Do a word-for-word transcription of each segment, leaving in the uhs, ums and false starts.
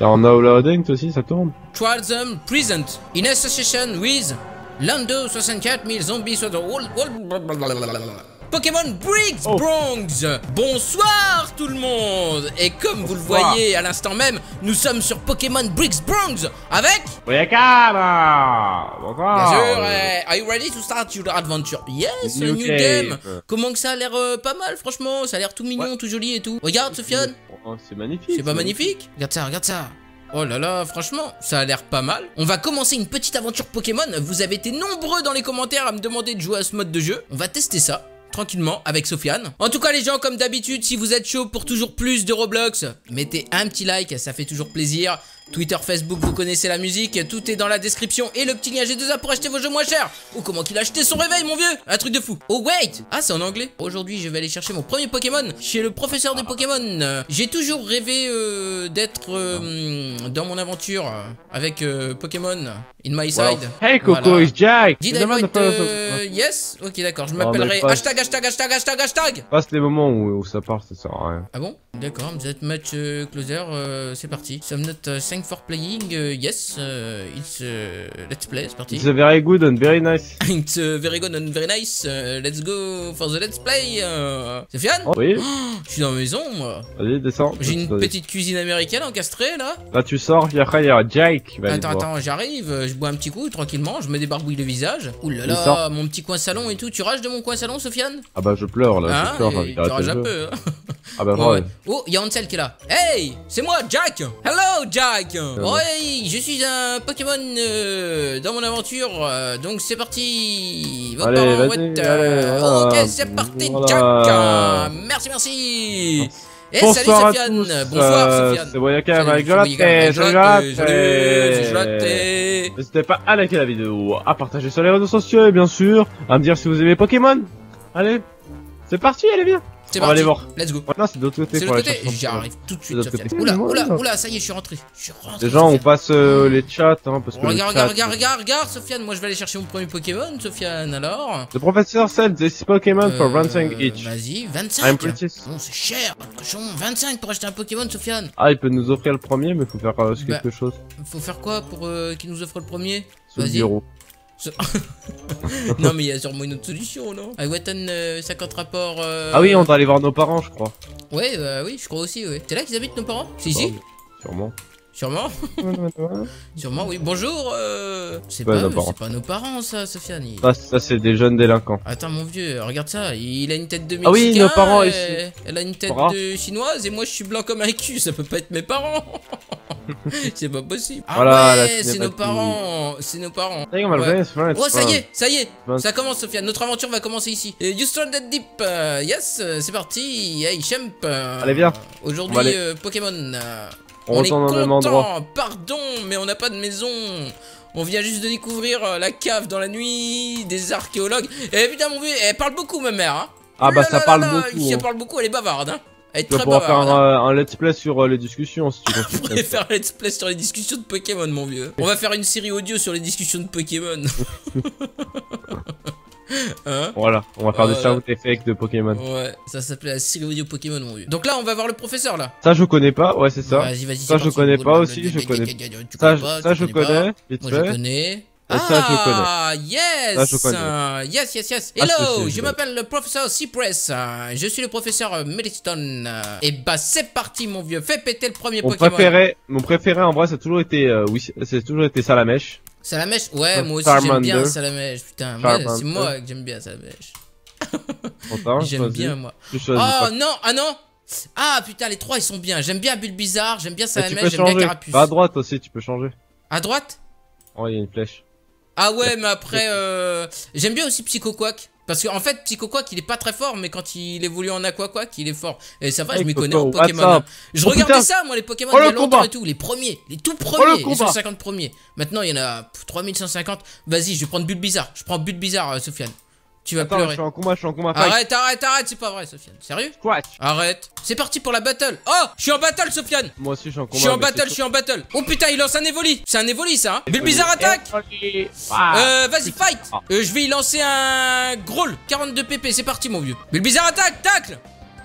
T'es en now loading toi aussi, ça tourne? Trials present in association with Lando soixante-quatre mille zombies soit Pokémon Briggs oh. Bronx. Bonsoir tout le monde. Et comme Bonsoir. Vous le voyez à l'instant même, nous sommes sur Pokémon Briggs Bronx avec Oyakama. Bonsoir. Bien sûr, uh, are you ready to start your adventure? Yes, new, new game. Comment que ça a l'air euh, pas mal franchement, ça a l'air tout mignon, ouais. Tout joli et tout. Regarde Sofiane. Oh, c'est magnifique. C'est pas magnifique? Regarde ça, regarde ça. Oh là là, franchement, ça a l'air pas mal. On va commencer une petite aventure Pokémon. Vous avez été nombreux dans les commentaires à me demander de jouer à ce mode de jeu. On va tester ça tranquillement avec Sofiane. En tout cas les gens, comme d'habitude, si vous êtes chaud pour toujours plus de Roblox, mettez un petit like, ça fait toujours plaisir. Twitter, Facebook, vous connaissez la musique, tout est dans la description et le petit lien G deux A pour acheter vos jeux moins chers. Oh, comment qu'il a acheté son réveil, mon vieux? Un truc de fou. Oh, wait. Ah, c'est en anglais. Aujourd'hui, je vais aller chercher mon premier Pokémon chez le professeur de Pokémon. Euh, J'ai toujours rêvé euh, d'être euh, dans mon aventure avec euh, Pokémon in my side. Wow. Hey, Coco, voilà. It's Jack. Did I write, euh, yes? Ok, d'accord. Je m'appellerai hashtag, hashtag, hashtag, hashtag, hashtag. Passe les moments où, où ça part, ça sert à rien. Ah bon? D'accord, vous êtes match euh, closer, euh, c'est parti. Some not uh, cinq for playing, uh, yes, uh, it's uh, let's play, c'est parti. It's a very good and very nice. It's uh, very good and very nice, uh, let's go for the let's play. Uh... Sofiane? Oh, oui. Oh, je suis dans la maison, moi. Vas-y, descends. J'ai une petite cuisine américaine encastrée, là. Là, tu sors, il y a, il y a Jake qui va Attends, attends, j'arrive, je bois un petit coup, tranquillement, je me débarbouille le visage. Ouh là là, mon petit coin salon et tout. Tu rages de mon coin salon, Sofiane? Ah bah, je pleure, là, ah, je pleure. Tu rages un peu, hein. Ah bah, ouais. Oh, il y a Ansel qui est là. Hey, c'est moi, Jack. Hello, Jack. Euh, ouais, je suis un Pokémon euh, dans mon aventure. Euh, donc c'est parti. Vos allez, parents, vas-y, euh, voilà. Ok, c'est parti, voilà. Jack. Merci, merci. Et bonsoir salut Sofiane. Bonsoir euh, Sofiane. C'est Boyaka avec Jolaté. N'hésitez pas à liker la vidéo, à partager sur les réseaux sociaux et bien sûr à me dire si vous aimez Pokémon. Allez, c'est parti, allez bien. C'est on parti. va aller voir. Let's go. Non, c'est de l'autre côté. C'est de l'autre côté. J'arrive tout de suite, Sofiane. Oula, oula, oula, ça y est, je suis rentré. Je suis rentré. Déjà, on passe euh, les chats, hein, parce que. Regarde, regarde, regarde, regarde, regarde, Sofiane. Moi, je vais aller chercher mon premier Pokémon, Sofiane. Alors. Le professeur said this Pokémon euh, for vingt-cinq each. Vas-y, vingt-cinq. Bon, c'est cher, cochon. vingt-cinq pour acheter un Pokémon, Sofiane. Ah, il peut nous offrir le premier, mais faut faire euh, bah, quelque chose. Faut faire quoi pour euh, qu'il nous offre le premier? Vas-y. Non mais il y a sûrement une autre solution, non? I Wetton euh, cinquante rapports. Euh... Ah oui, on doit aller voir nos parents, je crois. Ouais, euh, oui, je crois aussi. Ouais. C'est là qu'ils habitent nos parents? C'est ici? Oh, sûrement. Sûrement. Sûrement, oui. Bonjour. Euh... C'est pas, pas, pas, pas nos parents, ça, Sofiane. Il... Ça, ça c'est des jeunes délinquants. Attends, mon vieux, regarde ça. Il a une tête de Mexicain. Ah oui, nos parents et... ici. Elle a une tête Para. de chinoise et moi je suis blanc comme un cul. Ça peut pas être mes parents. C'est pas possible. Ah voilà, ouais, c'est nos parents. C'est nos parents. Hey, on ouais. Vrai, oh, ça y est, ça y est. Ça commence, Sofiane. Notre aventure va commencer ici. Uh, you stranded deep. Uh, yes, c'est parti. Hey, champ. Uh, Allez, viens. Aujourd'hui, uh, Pokémon. Uh, on, on est content. Pardon, mais on n'a pas de maison. On vient juste de découvrir uh, la cave dans la nuit des archéologues. Et putain, mon vieux, elle parle beaucoup, ma mère. Hein. Ah bah, là, ça là, parle là, beaucoup. Ici, hein. elle parle beaucoup, elle est bavarde. Hein. Elle est tu très vas pouvoir bavarde. faire hein. un, un let's play sur euh, les discussions si tu veux. On pourrait faire un let's play sur les discussions de Pokémon, mon vieux. On va faire une série audio sur les discussions de Pokémon. Hein, voilà, on va faire euh, des sound effects de Pokémon. Ouais, ça s'appelait la série audio Pokémon, mon vieux. Donc là, on va voir le professeur là. Ça, je connais pas, ouais, c'est ça. Vas-y, vas-y. Ça, je connais pas aussi, je connais. Ça, ça, je connais. Moi, je connais. Ah, ça, je connais. Ah, yes! Ça, je connais. Yes, yes, yes. Ah, Hello, si, si, je m'appelle le professeur Cypress. Je suis le professeur Meliston. Et bah, c'est parti, mon vieux. Fais péter le premier mon Pokémon. Préféré, mon préféré, en vrai, ça a toujours été, euh, oui, c'est toujours été Salamèche. Salamèche? Ouais, moi aussi, j'aime bien Salamèche. Putain, c'est moi que j'aime bien Salamèche. J'aime bien, moi. Oh, non, ah non! Ah, putain, les trois, ils sont bien. J'aime bien Bulbizarre, j'aime bien Salamèche, j'aime bien Carapuce. Bah, à droite aussi, tu peux changer. À droite? Oh, il y a une flèche. Ah ouais, mais après, euh... j'aime bien aussi Psycho Quack. Parce qu'en fait, Psycho Quack, il est pas très fort, mais quand il évolue en Aqua Quack, il est fort. Et ça va, je m'y connais en Pokémon. Hein. Je oh, regardais putain. ça, moi, les Pokémon, oh, il y a longtemps combat. et tout. Les premiers, les tout premiers, oh, les cent cinquante premiers. Maintenant, il y en a trois mille cent cinquante. Vas-y, je vais prendre Bulbizarre. Je prends Bulbizarre, euh, Sofiane. Tu vas Attends, pleurer. Je suis en combat, je suis en combat. Arrête, arrête, arrête, c'est pas vrai, Sofiane. Sérieux? Squash. Arrête. C'est parti pour la battle. Oh, je suis en battle, Sofiane. Moi aussi, je suis en combat. Je suis en battle, je suis en battle. Oh putain, il lance un Evoli. C'est un Evoli, ça. Hein. Bulbizarre attaque. Euh, vas-y, fight. Euh, je vais y lancer un Growl. quarante-deux P P, c'est parti, mon vieux. Bulbizarre attaque, tacle.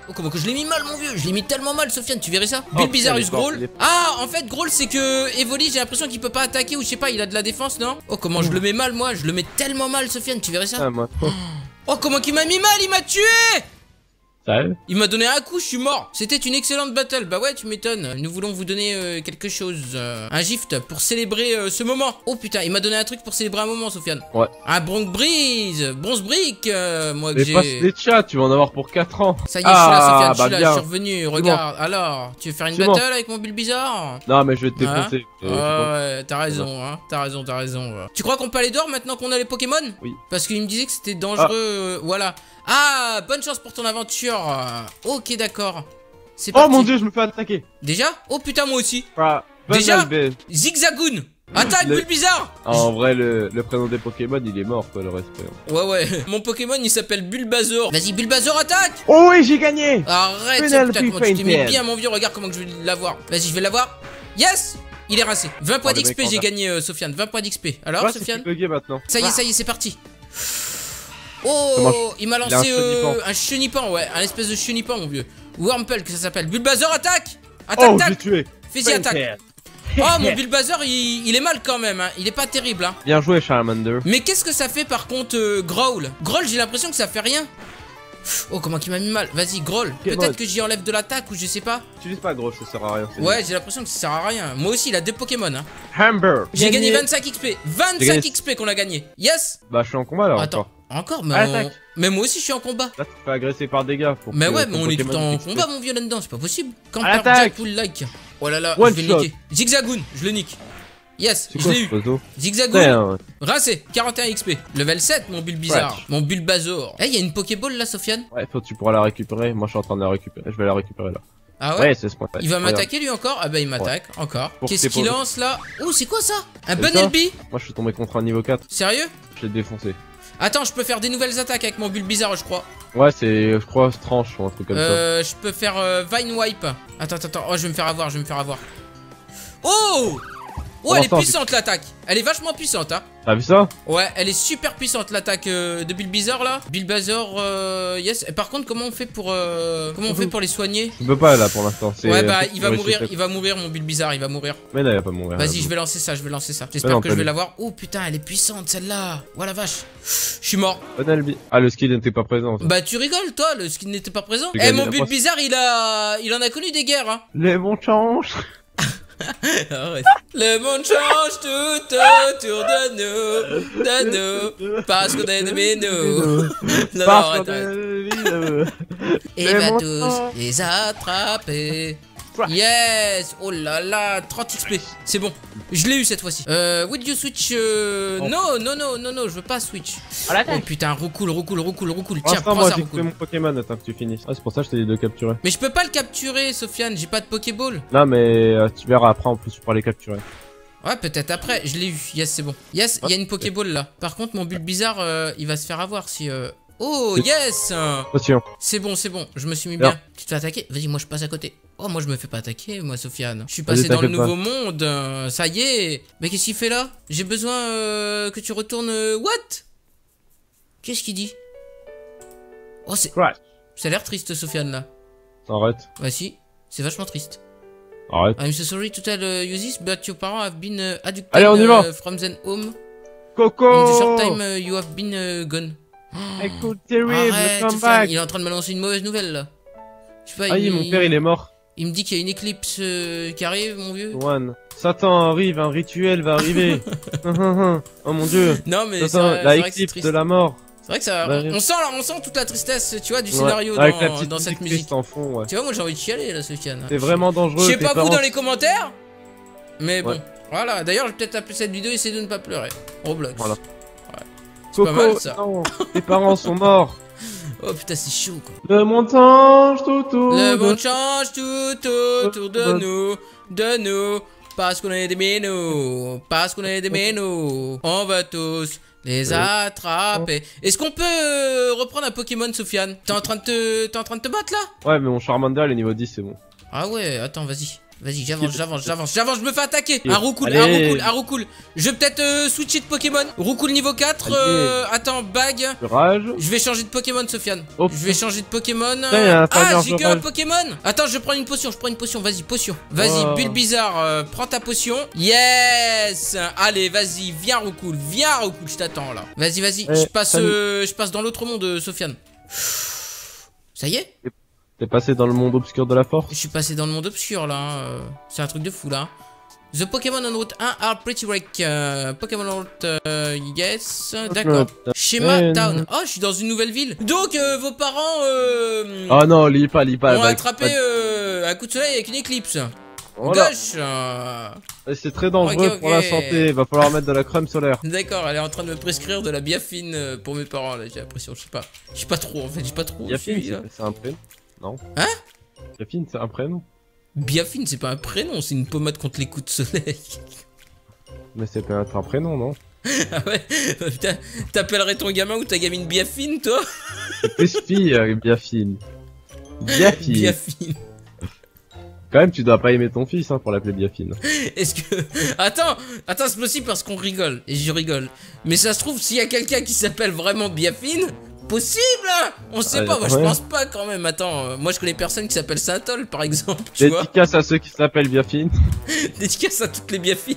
Oh, comment que je l'ai mis mal, mon vieux. Je l'ai mis tellement mal, Sofiane, tu verrais ça. Oh, Bulbizarus putain, Growl. Ah, en fait, Growl, c'est que Evoli, j'ai l'impression qu'il peut pas attaquer ou je sais pas, il a de la défense, non? Oh, comment je le mets mal, moi. Je le mets tellement mal, Sofiane, tu verrais ça. Ah, moi, trop. Oh, comment qu'il m'a mis mal, il m'a tué. Sérieux? Il m'a donné un coup, je suis mort. C'était une excellente battle. Bah ouais, tu m'étonnes. Nous voulons vous donner euh, quelque chose. euh, un gift pour célébrer euh, ce moment. Oh putain, il m'a donné un truc pour célébrer un moment, Sofiane. Ouais. Un Bronze Breeze. Bronze Brick. Euh, moi que Mais passe j'ai. des chats, tu vas en avoir pour quatre ans. Ça y est, je suis là, Ah, Sofiane. bah je suis là, bien. je suis revenu. Regarde. Alors, tu veux faire une C'est battle bon. avec mon Bulbizarre? Non, mais je vais te Hein défoncer. Ouais, Euh, ouais, t'as raison, hein. T'as raison, t'as raison. ouais. Tu crois qu'on peut aller dehors maintenant qu'on a les Pokémon? Oui. Parce qu'il me disait que c'était dangereux. euh, voilà. Ah, bonne chance pour ton aventure. Ok, d'accord. C'est Oh parti. mon dieu, je me fais attaquer. Déjà? Oh putain, moi aussi. Ah, Déjà Banal B. Zigzagoon. Attaque, Le- Bulbizarre. Ah, en vrai, le, le prénom des Pokémon, il est mort, quoi, le respect. Ouais, ouais. Mon Pokémon, il s'appelle Bulbasaur. Vas-y, Bulbasaur, attaque. Oh oui, j'ai gagné. Arrête, ça, Penalty putain, comment tu t'es mis fainted. bien, mon vieux. Regarde comment que je vais l'avoir. Vas-y, je vais l'avoir. Yes. Il est rincé. vingt points Oh, le d'X P, mec en j'ai bas. gagné, euh, Sofiane. vingt points d'X P. Alors, Ouais, c'est Sofiane? bugué maintenant. Ça y est, ça y est, c'est parti. Oh, Comment il m'a il a lancé un euh, chenipan. un chenipan, ouais, un espèce de chenipan, mon vieux. Wurmple, que ça s'appelle. Bulbasaur, attaque. Attaque, Oh, j'ai attaque. tué. Fais-y, attaque. Oh, mon Bulbasaur, il, il est mal quand même, hein. Il est pas terrible, hein. Bien joué, Charmander. Mais qu'est-ce que ça fait par contre, euh, Growl? Growl, j'ai l'impression que ça fait rien. Oh, comment qu'il m'a mis mal. Vas-y, Growl. Quel Peut-être mode que j'y enlève de l'attaque ou je sais pas. Utilise pas gros, ça sert à rien. c'est Ouais, j'ai l'impression que ça sert à rien. Moi aussi, il a deux Pokémon, hein. Hamber. J'ai gagné vingt-cinq X P. J'ai vingt-cinq gagné- X P qu'on a gagné. Yes. Bah, je suis en combat là Attends, encore. encore, mais, Attaque. on- mais moi aussi, je suis en combat. Là, tu te fais agresser par des gars. Pour Mais que ouais, ton mais on est tout le Pokémon temps en X P. combat, mon vieux, là-dedans, c'est pas possible. Quand À perd l'attaque. Jack ou le like. Oh là là, One je vais shot. le niquer. Zigzagoon, je le nique. Yes, C'est je quoi l'ai ce eu. photo? Zigzagoon, Putain, rincé, quarante et un X P. Level sept, mon Bulbizarre. Ouais. Mon Bulbasaur. Eh, il y a une Pokéball là, Sofiane? Ouais, faut tu pourras la récupérer. Moi, je suis en train de la récupérer. Je vais la récupérer là. Ah ouais, Ouais, c'est ce point. il va m'attaquer lui encore? Ah bah il m'attaque, encore. Pour Qu'est-ce que qu'il t'aies lance là? Oh, c'est quoi ça? Un C'est bon ça L B? Moi, je suis tombé contre un niveau quatre. Sérieux? Je l'ai défoncé. Attends, je peux faire des nouvelles attaques avec mon Bulbizarre, je crois. Ouais, c'est, je crois, tranche ou un truc comme Euh, je peux faire euh, Vine Wipe. Attends, attends, attends. Oh, je vais me faire avoir, je vais me faire avoir. Oh! Oh, Pour elle est l'instant, puissante l'attaque. Elle est vachement puissante, hein. ça. T'as vu ça? Ouais, elle est super puissante l'attaque euh, de Bulbizarre là. Bulbasaur, euh, yes. Et par contre, comment on fait pour, euh, comment on fait pour les soigner? Je peux pas là pour l'instant. c'est- Ouais, bah faut que il tu va réussisses mourir, le- il va mourir mon Bulbizarre, il va mourir. Mais là, il va pas mourir. Vas-y, je vais lancer ça, je vais lancer ça. Mais J'espère non, que pas je vais lui. l'avoir. Oh putain, elle est puissante celle-là. Oh la vache. Je suis mort. Bon Albi. Ah, le skill n'était pas présent. ça. Bah tu rigoles toi, le skin n'était pas présent. J'ai Eh gagné mon la Bulbizarre, il a il en a connu des guerres, hein. Les bons change. Arrête. Le monde change tout autour de nous, de nous, parce qu'on est des nous. Non, Parce arrête, qu'on arrête. est- Et Les va montants. tous les attraper. Yes! Oh là là, trente X P, c'est bon. Je l'ai eu cette fois-ci. Euh, would you switch? euh, Oh. Non, non, non, non, non, je veux pas switch. À Oh putain, recoule, recoule, recoule, recoule. Pour Tiens, l'instant, prends moi, ça, j'ai coupé recoule. mon Pokémon. Attends que tu finisses. Ah, c'est pour ça que je t'ai dit de capturer. Mais je peux pas le capturer, Sofiane, j'ai pas de Pokéball. Non, mais euh, tu verras après, en plus, tu pourras les capturer. Ouais, peut-être après, je l'ai eu. Yes, c'est bon. Yes, il y a une Pokéball là. Par contre, mon Bulbizarre, euh, il va se faire avoir si. Euh... Oh, yes! Attention. C'est bon, c'est bon, je me suis mis Alors. bien. Tu te fais attaquer? Vas-y, moi je passe à côté. Oh, moi je me fais pas attaquer, moi, Sofiane. Je suis Vas-y, passé dans le t'inquiète pas. nouveau monde. euh, ça y est. Mais qu'est-ce qu'il fait là? J'ai besoin euh, que tu retournes. euh, What? Qu'est-ce qu'il dit? Oh, c'est. Crash. Ça a l'air triste, Sofiane là. Arrête. Bah, si, c'est vachement triste. Arrête. I'm so sorry to tell uh, you this, but your parents have been uh, adopted Allez, on y va. uh, from their home. Coco. In the short time uh, you have been uh, gone. Écoute, terrible, Arrête, come Sofiane, back. il est en train de m'annoncer une mauvaise nouvelle là. Je sais pas, Ah, il, oui, mon père, il est mort. il me dit qu'il y a une éclipse euh, qui arrive, mon vieux. One. Satan arrive, un rituel va arriver. Oh mon dieu. Non, mais c'est Satan, vrai, la c'est vrai que c'est éclipse triste. de la mort. C'est vrai que ça. Bah, on, on sent, on sent toute la tristesse, tu vois, du Ouais, scénario avec la dans, petite dans cette musique musique. en fond, ouais. Tu vois, moi j'ai envie de chialer là, Sofiane. C'est vraiment dangereux. Je sais tes pas vous parents- dans les commentaires, mais bon. Ouais. Voilà, d'ailleurs, je vais peut-être appeler cette vidéo et essayer de ne pas pleurer. Roblox. Voilà. C'est pas Coco, mal ça. non, tes parents sont morts. Oh putain, c'est chaud quoi. Le monde change tout autour. Le de- monde change tout autour de nous, de nous, parce qu'on est des minous, parce qu'on est des minous. On va tous les attraper. Est-ce qu'on peut euh, reprendre un Pokémon, Sofiane? T'es en train de te, t'es en train de te battre là? Ouais, mais mon Charmander, il est niveau dix, c'est bon. Ah ouais, attends, vas-y. Vas-y, j'avance, j'avance, j'avance, j'avance, je me fais attaquer. Et Un Roucoule, un Roucoule, un Roucoule. Je vais peut-être euh, switcher de Pokémon. Roucoule niveau quatre. Euh, attends, bague. Rage. Je vais changer de Pokémon, Sofiane. Oh, je vais changer de Pokémon. Putain, ah, j'ai qu'un Pokémon. Attends, je prends une potion, je prends une potion. Vas-y, potion. Vas-y, oh. Bulbizarre, euh, prends ta potion. Yes. Allez, vas-y, viens, Roucoule. Viens, Roucoule, je t'attends là. Vas-y, vas-y. Eh, je passe, euh, je passe dans l'autre monde, euh, Sofiane. Ça y est? T'es passé dans le monde obscur de la force. Je suis passé dans le monde obscur là, hein. C'est un truc de fou là. The Pokémon on route un are pretty rare. Uh, Pokémon on route uh, yes. D'accord. Schéma Town. Oh, je suis dans une nouvelle ville. Donc euh, vos parents euh, Oh non, lis pas, lis pas. ont attrapé euh, un coup de soleil avec une éclipse. Voilà. Gauche. Euh... C'est très dangereux okay, okay. pour la santé. Va falloir mettre de la crème solaire. D'accord, elle est en train de me prescrire de la biafine pour mes parents là. J'ai l'impression, je sais pas. Je sais pas trop en fait, j'ai pas trop. Biafine, c'est un prénom. Non. Hein? Biafine, c'est un prénom. Biafine, c'est pas un prénom, c'est une pommade contre les coups de soleil. Mais c'est pas un prénom, non? Ah ouais? Putain, t'appellerais ton gamin ou ta gamine Biafine, toi? C'est plus fille, euh, Biafine. Biafine. Biafine. Quand même, tu dois pas aimer ton fils hein, pour l'appeler Biafine. Est-ce que... Attends, attends, c'est possible parce qu'on rigole, et je rigole. Mais ça se trouve, s'il y a quelqu'un qui s'appelle vraiment Biafine... Possible, on sait ah, pas, moi ouais. je pense pas quand même. Attends, euh, moi je connais personne qui s'appelle Saint-Ol par exemple. Tu Dédicace vois à ceux qui s'appellent Biafine. Dédicace à toutes les Biafines.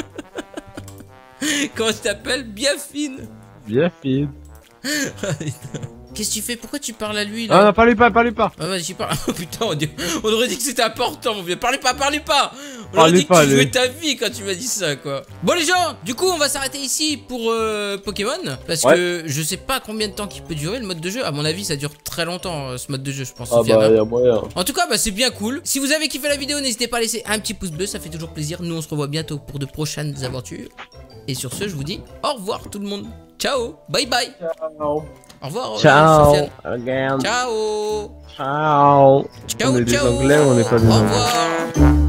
Comment tu t'appelles? Biafine. Biafine. Qu'est-ce que tu fais? Pourquoi tu parles à lui là? Ah non, parlez pas, parlez pas. Ah vas-y, parle. Oh putain, on, dit... on aurait dit que c'était important mon vieux. Parlez pas, parlez pas. On aurait dit pas, que tu jouais ta vie quand tu m'as dit ça quoi. Bon les gens, du coup on va s'arrêter ici pour euh, Pokémon. Parce ouais. que je sais pas combien de temps qu'il peut durer le mode de jeu. À mon avis ça dure très longtemps euh, ce mode de jeu je pense. Ah bah y'a moyen. En tout cas bah c'est bien cool. Si vous avez kiffé la vidéo n'hésitez pas à laisser un petit pouce bleu, ça fait toujours plaisir. Nous on se revoit bientôt pour de prochaines aventures. Et sur ce je vous dis au revoir tout le monde. Ciao, bye bye. Ciao. Au revoir. Ciao. Euh, Again. Ciao. Ciao. Ciao. On est ciao. des Anglais, on n'est pas des Au revoir.